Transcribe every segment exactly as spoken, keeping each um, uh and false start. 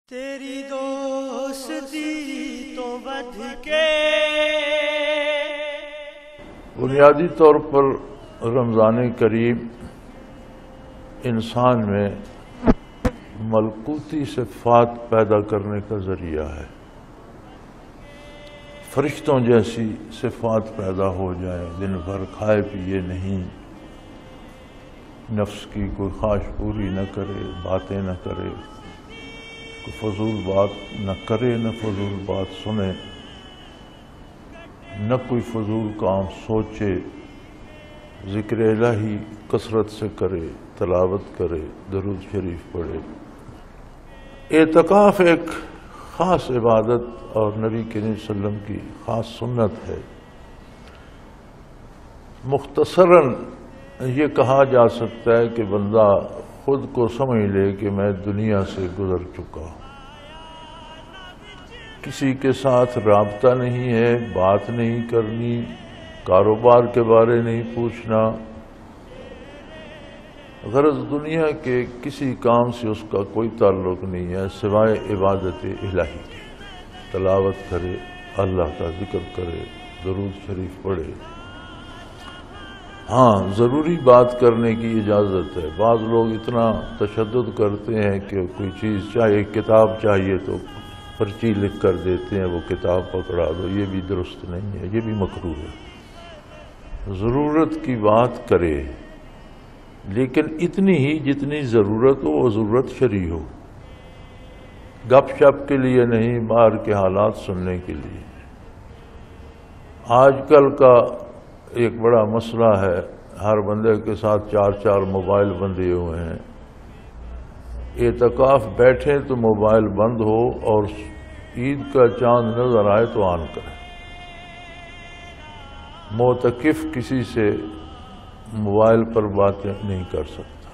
تیری دوستی تو بدھ کے بنیادی طور پر رمضان کریم انسان میں ملکوتی صفات پیدا کرنے کا ذریعہ ہے۔ فرشتوں جیسی صفات پیدا ہو جائیں، دن بھر کھائے پیے نہیں، نفس کی کوئی خواہش پوری نہ کرے، باتیں نہ کرے، کوئی فضول بات نہ کرے، نہ فضول بات سنے، نہ کوئی فضول کام سوچے، ذکر الہی کثرت سے کرے، تلاوت کرے، درود شریف پڑھے۔ اعتکاف ایک خاص عبادت اور نبی کریم صلی اللہ علیہ وسلم کی خاص سنت ہے۔ مختصراً یہ کہا جا سکتا ہے کہ بندہ خود کو سمجھ لے کہ میں دنیا سے گزر چکا ہوں، کسی کے ساتھ رابطہ نہیں ہے، بات نہیں کرنی، کاروبار کے بارے نہیں پوچھنا، غرض دنیا کے کسی کام سے اس کا کوئی تعلق نہیں ہے سوائے عبادت الہی کے۔ تلاوت کرے، اللہ کا ذکر کرے، درود شریف پڑھے۔ ہاں، ضروری بات کرنے کی اجازت ہے۔ بعض لوگ اتنا تشدد کرتے ہیں کہ کوئی چیز چاہیے، کتاب چاہیے تو پرچی لکھ کر دیتے ہیں، وہ کتاب پکڑا دو، یہ بھی درست نہیں ہے، یہ بھی مکروہ ہے۔ ضرورت کی بات کرے، لیکن اتنی ہی جتنی ضرورت ہو، وہ ضرورت شرعی ہو، گپ شپ کے لیے نہیں، باہر کے حالات سننے کے لیے۔ آج کل کا ایک بڑا مسئلہ ہے، ہر بندے کے ساتھ چار چار موبائل بندھے ہوئے ہیں۔ اعتکاف بیٹھے تو موبائل بند ہو، اور عید کا چاند نظر آئے تو آن کرے۔ معتکف کسی سے موبائل پر باتیں نہیں کر سکتا،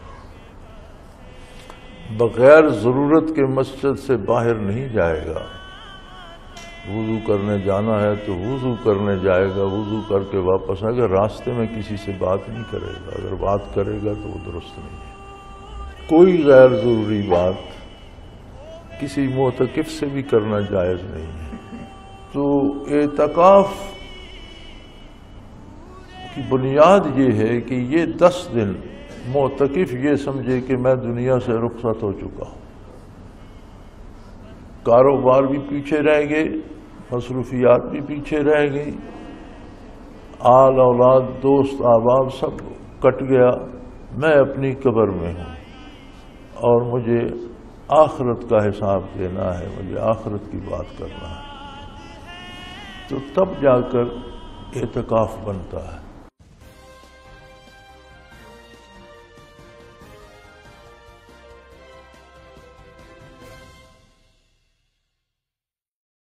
بغیر ضرورت کے مسجد سے باہر نہیں جائے گا۔ وضو کرنے جانا ہے تو وضو کرنے جائے گا، وضو کر کے واپس آئے گا، راستے میں کسی سے بات نہیں کرے گا۔ اگر بات کرے گا تو وہ درست نہیں ہے۔ کوئی غیر ضروری بات کسی معتکف سے بھی کرنا جائز نہیں ہے۔ تو اعتکاف کی بنیاد یہ ہے کہ یہ دس دن معتکف یہ سمجھے کہ میں دنیا سے رخصت ہو چکا ہوں، کاروبار بھی پیچھے رہ گئے، مصروفیات بھی پیچھے رہ گئی، آل اولاد دوست احباب سب کٹ گیا، میں اپنی قبر میں ہوں اور مجھے آخرت کا حساب دینا ہے، مجھے آخرت کی بات کرنا ہے۔ تو تب جا کر اعتکاف بنتا ہے۔